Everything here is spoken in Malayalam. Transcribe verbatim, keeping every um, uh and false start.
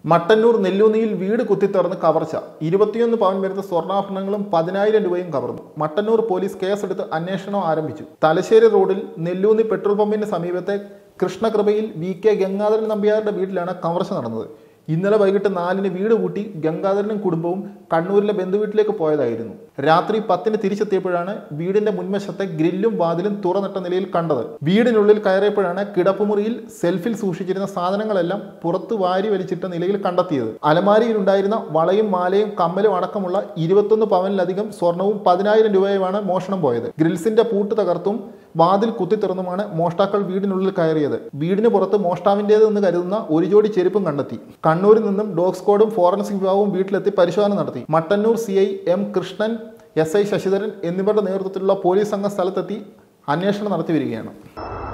മട്ടന്നൂർ നെല്ലൂന്നിയിൽ വീട് കുത്തിത്തുറന്ന് കവർച്ച. ഇരുപത്തിയൊന്ന് പവൻ വരുന്ന സ്വർണ്ണാഭരണങ്ങളും പതിനായിരം രൂപയും കവർന്നു. മട്ടന്നൂർ പോലീസ് കേസെടുത്ത് അന്വേഷണം ആരംഭിച്ചു. തലശ്ശേരി റോഡിൽ നെല്ലൂന്നി പെട്രോൾ പമ്പിന് സമീപത്തെ കൃഷ്ണകൃപയിൽ വി കെ ഗംഗാധരൻ നമ്പ്യാരുടെ വീട്ടിലാണ് കവർച്ച നടന്നത്. ഇന്നലെ വൈകിട്ട് നാലിന് വീട് പൂട്ടി ഗംഗാധരനും കുടുംബവും കണ്ണൂരിലെ ബന്ധുവീട്ടിലേക്ക് പോയതായിരുന്നു. രാത്രി പത്തിന് തിരിച്ചെത്തിയപ്പോഴാണ് വീടിന്റെ മുൻവശത്തെ ഗ്രില്ലും വാതിലും തുറന്നിട്ട നിലയിൽ കണ്ടത്. വീടിനുള്ളിൽ കയറിയപ്പോഴാണ് കിടപ്പുമുറിയിൽ സെൽഫിൽ സൂക്ഷിച്ചിരുന്ന സാധനങ്ങളെല്ലാം പുറത്തു വാരി വലിച്ചിട്ട നിലയിൽ കണ്ടെത്തിയത്. അലമാരിയിലുണ്ടായിരുന്ന വളയും മാലയും കമ്മലും അടക്കമുള്ള ഇരുപത്തൊന്ന് പവനിലധികം സ്വർണവും പതിനായിരം രൂപയുമാണ് മോഷണം പോയത്. ഗ്രിൽസിന്റെ പൂട്ട് തകർത്തും വാതിൽ കുത്തിത്തുറന്നുമാണ് മോഷ്ടാക്കൾ വീടിനുള്ളിൽ കയറിയത്. വീടിന് പുറത്ത് മോഷ്ടാവിൻ്റേതെന്ന് കരുതുന്ന ഒരു ജോഡി ചെരുപ്പും കണ്ടെത്തി. കണ്ണൂരിൽ നിന്നും ഡോഗ് സ്ക്വാഡും ഫോറൻസിക് വിഭാഗവും വീട്ടിലെത്തി പരിശോധന നടത്തി. Mattannur C I M Krishnan, S I Sasidharan എന്നിവരുടെ നേതൃത്വത്തിലുള്ള പോലീസ് സംഘം സ്ഥലത്തെത്തി അന്വേഷണം നടത്തി വരികയാണ്.